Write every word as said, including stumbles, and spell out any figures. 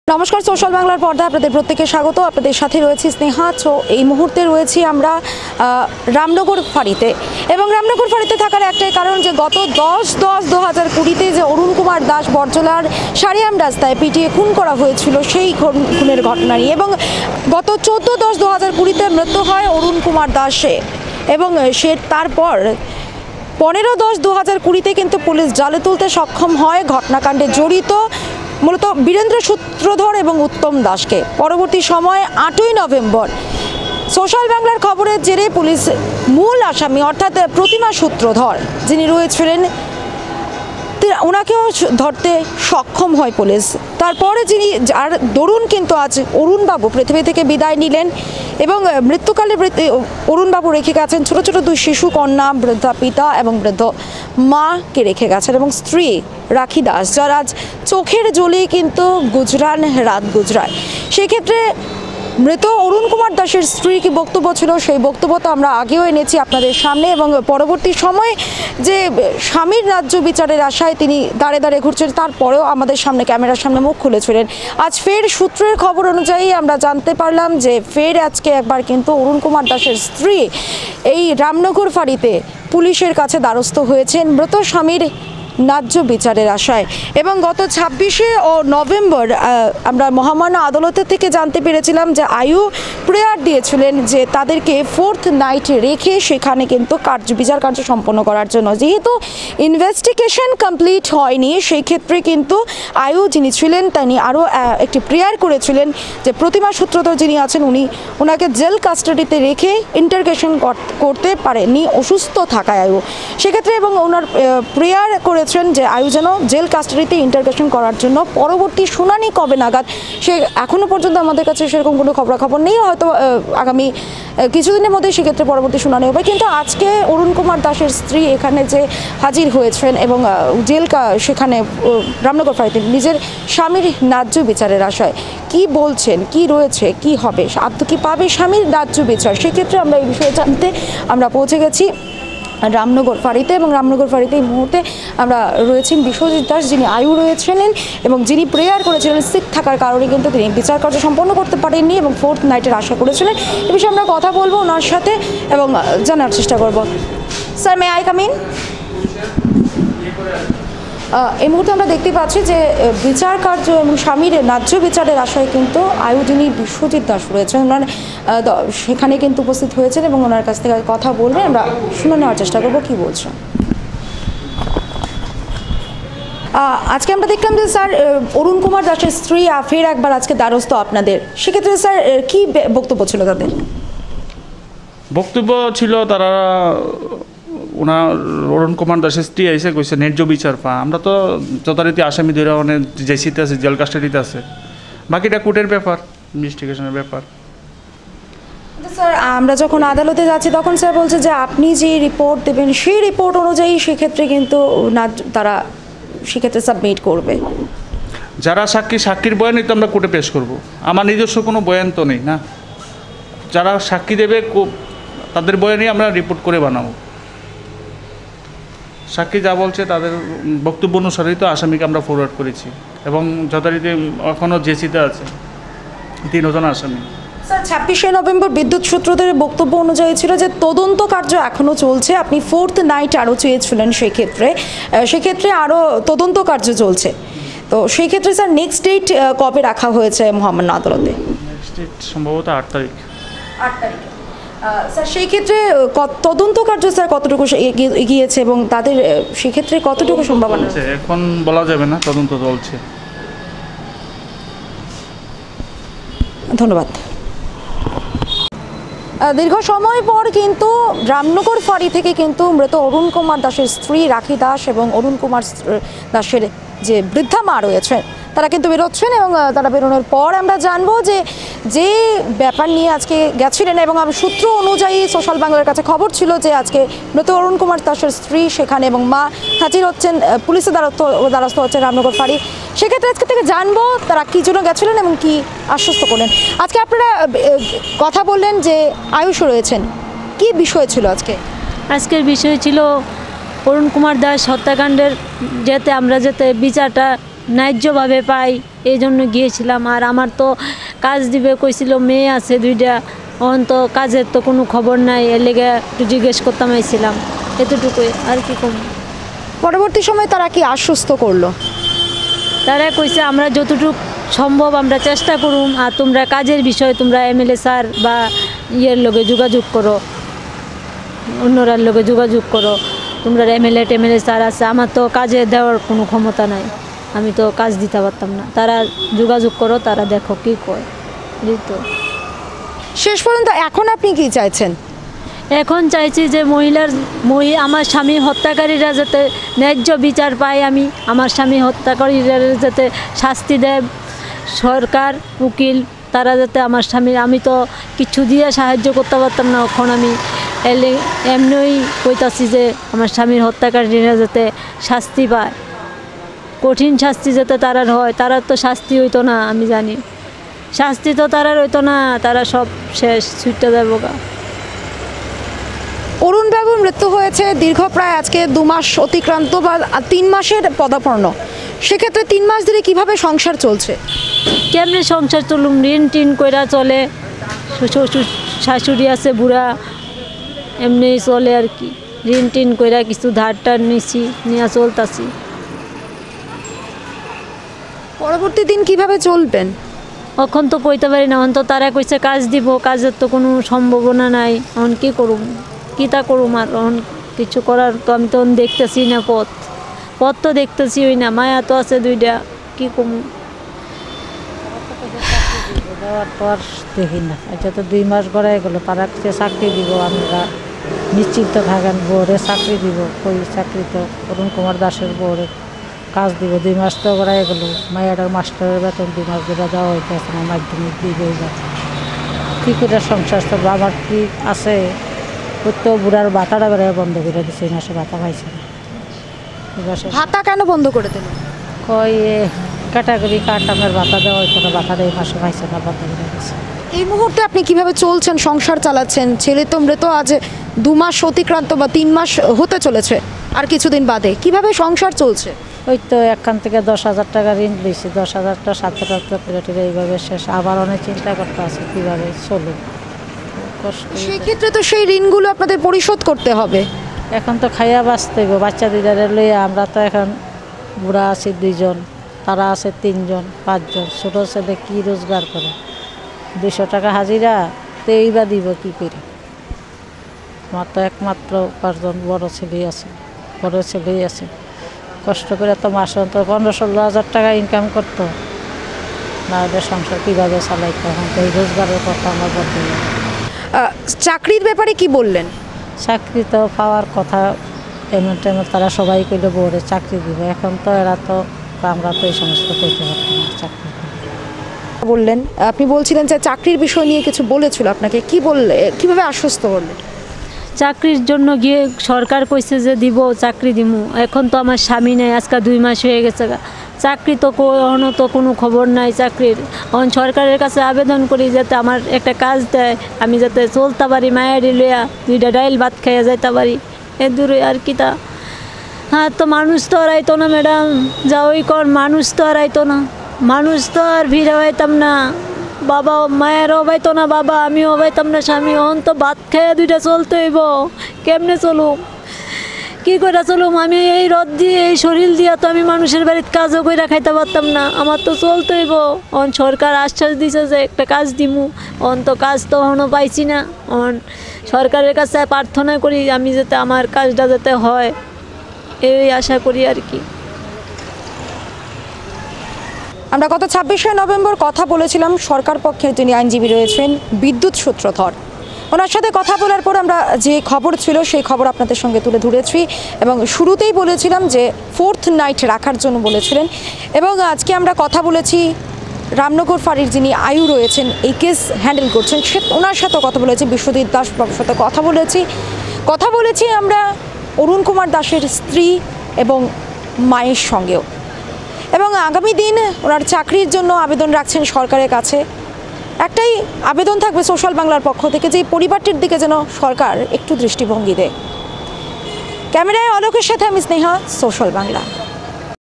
নমস্কার, সোশ্যাল বাংলার পর্দায় আপনাদের প্রত্যেককে স্বাগত। আপনাদের সাথে রয়েছি স্নেহা। তো এই মুহূর্তে রয়েছি আমরা রামনগর ফাঁড়িতে, এবং রামনগর ফাঁড়িতে থাকার একটাই কারণ যে গত দশ দশ দু হাজার কুড়িতে যে অরুণ কুমার দাস বরজলার সারিয়াম রাস্তায় পিটিয়ে খুন করা হয়েছিল সেই খুনের ঘটনা নিয়ে, এবং গত চোদ্দো দশ দু হাজার কুড়িতে মৃত্যু হয় অরুণ কুমার দাসে, এবং সে তারপর পনেরো দশ দু হাজার কুড়িতে কিন্তু পুলিশ জালে তুলতে সক্ষম হয় ঘটনাকাণ্ডে জড়িত মূলত বীরেন্দ্র সূত্রধর এবং উত্তম দাসকে। পরবর্তী সময় আটই নভেম্বর সোশ্যাল বাংলার খবরের জেরে পুলিশ মূল আসামি অর্থাৎ প্রতিমা সূত্রধর যিনি রয়েছিলেন ওনাকেও ধরতে সক্ষম হয় পুলিশ। তারপরে যিনি আর দরুন কিন্তু আজ অরুণবাবু পৃথিবী থেকে বিদায় নিলেন, এবং মৃত্যুকালে অরুণবাবু রেখে গেছেন ছোটো ছোটো দুই শিশু কন্যা, বৃদ্ধা পিতা এবং বৃদ্ধ মাকে রেখে গেছেন, এবং স্ত্রী রাখি দাস যার আজ চোখের জলেই কিন্তু গুজরান রাত গুজরায়। সেক্ষেত্রে মৃত অরুণ কুমার দাসের স্ত্রী কি বক্তব্য ছিল, সেই বক্তব্য তো আমরা আগেও এনেছি আপনাদের সামনে, এবং পরবর্তী সময়ে যে স্বামীর ন্যায্য বিচারের আশায় তিনি দাঁড়ে দাঁড়িয়ে ঘুরছেন, তারপরেও আমাদের সামনে ক্যামেরার সামনে মুখ খুলেছিলেন। আজ ফের সূত্রের খবর অনুযায়ী আমরা জানতে পারলাম যে ফের আজকে একবার কিন্তু অরুণ কুমার দাসের স্ত্রী এই রামনগর ফাঁড়িতে পুলিশের কাছে দ্বারস্থ হয়েছেন মৃত স্বামীর ন্যায্য বিচারের আশায়। এবং গত ছাব্বিশে ও নভেম্বর আমরা মহামান্য আদালতের থেকে জানতে পেরেছিলাম যে আয়ু প্রেয়ার দিয়েছিলেন যে তাদেরকে ফোর্থ নাইট রেখে সেখানে কিন্তু কার্য বিচার কার্য সম্পন্ন করার জন্য, যেহেতু ইনভেস্টিগেশন কমপ্লিট হয়নি সেই ক্ষেত্রে কিন্তু আয়ু যিনি ছিলেন তিনি আরও একটি প্রেয়ার করেছিলেন যে প্রতিমা সূত্রধর যিনি আছেন উনি ওনাকে জেল কাস্টাডিতে রেখে ইন্টারগেশন করতে পারেননি অসুস্থ থাকায় আয়ু সেক্ষেত্রে, এবং ওনার প্রেয়ার করে যে আয়ু যেন জেল কাস্টাডিতে ইন্টারগেশন করার জন্য পরবর্তী শুনানি কবে নাগাদ সে এখনও পর্যন্ত আমাদের কাছে সেরকম কোনো খবরাখবর নেই, হয়তো আগামী কিছুদিনের মধ্যে সেক্ষেত্রে পরবর্তী শুনানি হবে। কিন্তু আজকে অরুণ কুমার দাসের স্ত্রী এখানে যে হাজির হয়েছেন এবং জেল সেখানে রামনগর ফাঁড়িতে নিজের স্বামীর ন্যায্য বিচারের আশায় কি বলছেন, কি রয়েছে, কি হবে, আত্ম কি পাবে স্বামীর ন্যায্য বিচার, সেক্ষেত্রে আমরা এই বিষয়ে জানতে আমরা পৌঁছে গেছি রামনগর ফাঁড়িতে, এবং রামনগর ফাঁড়িতে এই মুহূর্তে আমরা রয়েছেন বিশ্বজিৎ দাস যিনি আয়ু রয়েছিলেন এবং যিনি প্রেয়ার করেছিলেন সিক থাকার কারণে কিন্তু তিনি বিচার কার্য সম্পন্ন করতে পারেননি এবং ফোর্থ নাইটের আশা করেছিলেন। এ বিষয়ে আমরা কথা বলবো ওনার সাথে এবং জানার চেষ্টা করব। Sir, may I come in? এই মুহূর্তে আমরা দেখতে পাচ্ছি যে বিচার কার্য এবং স্বামীর ন্যায্য বিচারের আশায় কিন্তু আয়ু যিনি বিশ্বজিৎ দাস রয়েছেন ওনার সেখানে কিন্তু উপস্থিত হয়েছেন এবং ওনার কাছ থেকে কথা বলবেন, আমরা শুনে নেওয়ার চেষ্টা করবো কী বলছেন। আজকে আমরা দেখলাম যে স্যার অরুণ কুমার দাসের স্ত্রী ফের একবার আজকে দ্বারস্থ আপনাদের, সেক্ষেত্রে স্যার কী বক্তব্য ছিল তাদের? বক্তব্য ছিল তারা ওনার অরুণ কুমার দাসের স্ত্রী এসে কইছে ন্যায্য বিচার পা, আমরা তো যথারীতি আসামি ধরে অনেক জেসিতে আছে, জেল কাস্টাডিতে আছে, বাকিটা কোর্টের ব্যাপার, ইনভেস্টিগেশনের ব্যাপার। স্যার, আমরা যখন আদালতে যাচ্ছি তখন স্যার বলছে যে আপনি যে রিপোর্ট দেবেন সেই রিপোর্ট অনুযায়ী সেক্ষেত্রে কিন্তু না তারা সেক্ষেত্রে সাবমিট করবে। যারা সাক্ষী সাক্ষীর বয়ানই তো আমরা কোর্টে পেশ করব, আমার নিজস্ব কোনো বয়ান তো নেই না, যারা সাক্ষী দেবে তাদের বয়ানই আমরা রিপোর্ট করে বানাবো। সাক্ষী যা বলছে তাদের বক্তব্য অনুসারেই তো আসামিকে আমরা ফরওয়ার্ড করেছি, এবং যথারীতি এখনও জেসিতে আছে তিনজন আসামি। স্যার, ছাব্বিশে নভেম্বর বিদ্যুৎ সূত্রধরের বক্তব্য অনুযায়ী ছিল যে তদন্ত কার্য এখনও চলছে, আপনি ফোর্থ নাইট আরও চেয়েছিলেন, সেক্ষেত্রে সেক্ষেত্রে আরও তদন্ত কার্য চলছে, তো সেই ক্ষেত্রে স্যার নেক্সট ডেট কবে রাখা হয়েছে মহামান্য আদালতে? নেক্সট ডেট সম্ভবত আট তারিখ। আট তারিখ স্যার, সেই ক্ষেত্রে তদন্ত কার্য স্যার কতটুকু এগিয়েছে এবং তাদের সেক্ষেত্রে কতটুকু সম্ভাবনা আছে এখন বলা যাবে না, তদন্ত চলছে। ধন্যবাদ। দীর্ঘ সময় পর কিন্তু রামনগর ফাঁড়ি থেকে কিন্তু মৃত অরুণ কুমার দাসের স্ত্রী রাখি দাস এবং অরুণ কুমার দাসের যে বৃদ্ধা মা রয়েছেন তারা কিন্তু বেরোচ্ছেন, এবং তারা বেরোনোর পর আমরা জানবো যে যে ব্যাপার নিয়ে আজকে গেছিলেন, এবং সূত্র অনুযায়ী সোশ্যাল বাংলার কাছে খবর ছিল যে আজকে মৃত অরুণ কুমার দাসের স্ত্রী সেখানে এবং মা হাজির হচ্ছেন, পুলিশের দ্বারস্থ দ্বারস্থ হচ্ছেন রামনগর ফাঁড়ি। সেক্ষেত্রে আজকে থেকে জানবো তারা কী জন্য গেছিলেন এবং কি আশ্বস্ত করলেন। আজকে আপনারা কথা বললেন যে আয়ুষ রয়েছেন, কি বিষয় ছিল আজকে? আজকের বিষয় ছিল অরুণ কুমার দাস হত্যাকাণ্ডের যাতে আমরা যাতে বিচারটা ন্যায্যভাবে পাই, এই জন্য গিয়েছিলাম। আর আমার তো কাজ দিবে কইছিল, মেয়ে আছে দুইটা, অন তো কাজের তো কোনো খবর নাই, এর লেগে একটু জিজ্ঞেস করতাম আইছিলাম, এতটুকুই আর কি কম। পরবর্তী সময় তারা কি আশ্বস্ত করলো? তারা কইছে আমরা যতটুকু সম্ভব আমরা চেষ্টা করুম, আর তোমরা কাজের বিষয় তোমরা এমএলএ স্যার বা ইয়ের লগে যোগাযোগ করো, অন্যরার লগে যোগাযোগ করো, তোমরা এমএলএ টেমএলএ স্যার আছে, আমার তো কাজে দেওয়ার কোনো ক্ষমতা নাই, আমি তো কাজ দিতে পারতাম না, তারা যোগাযোগ করো, তারা দেখো কী কয়। তো শেষ পর্যন্ত এখন আপনি কি চাইছেন? এখন চাইছি যে মহিলার মহি আমার স্বামী হত্যাকারীরা যাতে ন্যায্য বিচার পায়, আমি আমার স্বামী হত্যাকারীরা যাতে শাস্তি দেয় সরকার, উকিল, তারা যাতে আমার স্বামীর, আমি তো কিছু দিয়ে সাহায্য করতে পারতাম না, এখন আমি এলে এমনিই কইতাছি যে আমার স্বামীর হত্যাকারীরা যাতে শাস্তি পায়, কঠিন শাস্তি যাতে তারার হয়। তারার তো শাস্তি হইতো না, আমি জানি শাস্তি তো তারার হইতো না, তারা সব শেষ ছুটতে দেবো গা। অরুণ বাবুর মৃত্যু হয়েছে দীর্ঘ প্রায় আজকে দু মাস অতিক্রান্ত বা তিন মাসের পদাপর্ণ, সেক্ষেত্রে তিন মাস ধরে কিভাবে সংসার চলছে? কেমনে সংসার চলুম, ঋণ টিন কইরা চলে, শ্বশুর শাশুড়ি আছে বুড়া, এমনি চলে আর কি, ঋণ টিন কইরা কিছু ধার টার নিছি, নিয়ে চলতাছি। পরবর্তী দিন কিভাবে চলবেন? এখন তো কইতে পারি না, এখন তো তারা কইছে কাজ দিব, কাজের তো কোনো সম্ভাবনা নাই, এখন কী করুম, কী তা করুম, আর এখন কিছু করার তো আমি তখন দেখতেছি না, পথ পথ তো দেখতেছি ওই না, মায়া তো আছে দুইটা, কী করুম। দেওয়ার পর দেখি না, এটা তো দুই মাস গড়াই গেলো, তারা যে চাকরি দিব আমরা নিশ্চিন্ত থাকেন, বোর্ডে চাকরি দিব, ওই চাকরি তো অরুণ কুমার দাসের বোর্ডে কাজ দিব, দুই মাস তো গড়াই গেলো, মায়াটার মাস্টারের বেতন দুই মাস ধরে দেওয়া হইতেছে না, মাধ্যমিক দিবে এবার কী করে সংসার চলবে, আমার কি আছে, তো বুড়ার ভাতাটা বেড়ায় বন্ধ করে দিচ্ছে, এই মাসে ভাতা পাইছে না, এই মাসে ভাতা কেন বন্ধ করে দিল? কই ক্যাটাগরি কার্ড আমার ভাতা দেওয়া হইতো না, ভাতাটা এই মাসে পাইছে না, বন্ধ করে দিচ্ছে। এই মুহূর্তে আপনি কিভাবে চলছেন, সংসার চালাচ্ছেন? ছেলে তো মৃত আজ দু মাস অতিক্রান্ত বা তিন মাস হতে চলেছে আর কিছুদিন বাদে, কিভাবে সংসার চলছে? ওই তো একখান থেকে দশ হাজার টাকা ঋণ দিয়েছি, দশ হাজারটা সাথে রাখতে পেরে এইভাবে শেষ, আবার অনেক চিন্তা করতে আছে কীভাবে চলুক, কষ্ট। সেক্ষেত্রে তো সেই ঋণগুলো আপনাদের পরিশোধ করতে হবে। এখন তো খাইয়া বাঁচতে হইব, বাচ্চা দিদারে লইয়া, আমরা তো এখন বুড়া আছি দুইজন, তারা আছে তিনজন পাঁচজন, ছোটো ছেলে কী রোজগার করে, দুশো টাকা হাজিরা তো এইবার দিব কী করে, আমার তো একমাত্র উপার্জন বড় ছেলেই আছে, বড় ছেলেই আছে, কষ্ট করে তো মাসে অন্তত পনেরো ষোলো হাজার টাকা ইনকাম করতো, না ওদের সংসার কীভাবে চালাইতো, এখন তো এই রোজগারের কথা আমার বলতে হবে। আহ, চাকরির ব্যাপারে কি বললেন? চাকরি তো পাওয়ার কথা, এমন টেমন তারা সবাই কইলে বোর্ডে চাকরি দিব, এখন তো এরা তো, আমরা তো এই সমস্ত করতে পারতাম না, চাকরি বললেন আপনি বলছিলেন যে চাকরির বিষয় নিয়ে কিছু বলেছিল আপনাকে, কি বললে, কিভাবে আশ্বস্ত করলেন? চাকরির জন্য গিয়ে সরকার কইছে যে দিব, চাকরি দিমু, এখন তো আমার স্বামী নেই, আজকে দুই মাস হয়ে গেছে, চাকরি তো কোনো তো কোনো খবর নাই চাকরির, এখন সরকারের কাছে আবেদন করি যাতে আমার একটা কাজ দেয়, আমি যাতে চলতে পারি, মায়ারি লইয়া দুইটা ডাইল ভাত খাইয়া যাইতে পারি, এ দূরে আর কি তা। হ্যাঁ, তো মানুষ তো আর আইতো না ম্যাডাম, যা ওই কর, মানুষ তো আর আইতো না, মানুষ তো আর ভিড়ে হইতাম না, বাবা মায়েরও হইতো না, বাবা আমিও হইতাম না, স্বামী, অন তো ভাত খাইয়া দুইটা চলতে হইব, কেমনে চলুম, কী করে চলুম, আমি এই রদ দিয়ে এই শরীর দিয়া তো আমি মানুষের বাড়িতে কাজও করে খাইতে পারতাম না, আমার তো চলতে হইব। অন সরকার আশ্বাস দিছে যে একটা কাজ দিমু, অন তো কাজ তো এখনও পাইছি না, অন সরকারের কাছে প্রার্থনা করি আমি যাতে আমার কাজটা যাতে হয়, এই আশা করি আর কি। আমরা গত ছাব্বিশে নভেম্বর কথা বলেছিলাম সরকার পক্ষের যিনি আইনজীবী রয়েছেন বিদ্যুৎ সূত্রধর, ওনার সাথে কথা বলার পর আমরা যে খবর ছিল সেই খবর আপনাদের সঙ্গে তুলে ধরেছি এবং শুরুতেই বলেছিলাম যে ফোর্থ নাইট রাখার জন্য বলেছিলেন, এবং আজকে আমরা কথা বলেছি রামনগর ফাঁড়ির যিনি আয়ু রয়েছেন, এই কেস হ্যান্ডেল করছেন, সে ওনার সাথে কথা বলেছি, বিশ্বজিৎ দাস বাবুর সাথে কথা বলেছি কথা বলেছি আমরা অরুণ কুমার দাসের স্ত্রী এবং মায়ের সঙ্গেও, এবং আগামী দিন ওনার চাকরির জন্য আবেদন রাখছেন সরকারের কাছে। একটাই আবেদন থাকবে সোশ্যাল বাংলার পক্ষ থেকে যে পরিবারটির দিকে যেন সরকার একটু দৃষ্টিভঙ্গি দেয়। ক্যামেরায় অলোকের সাথে আমি স্নেহা, সোশ্যাল বাংলা।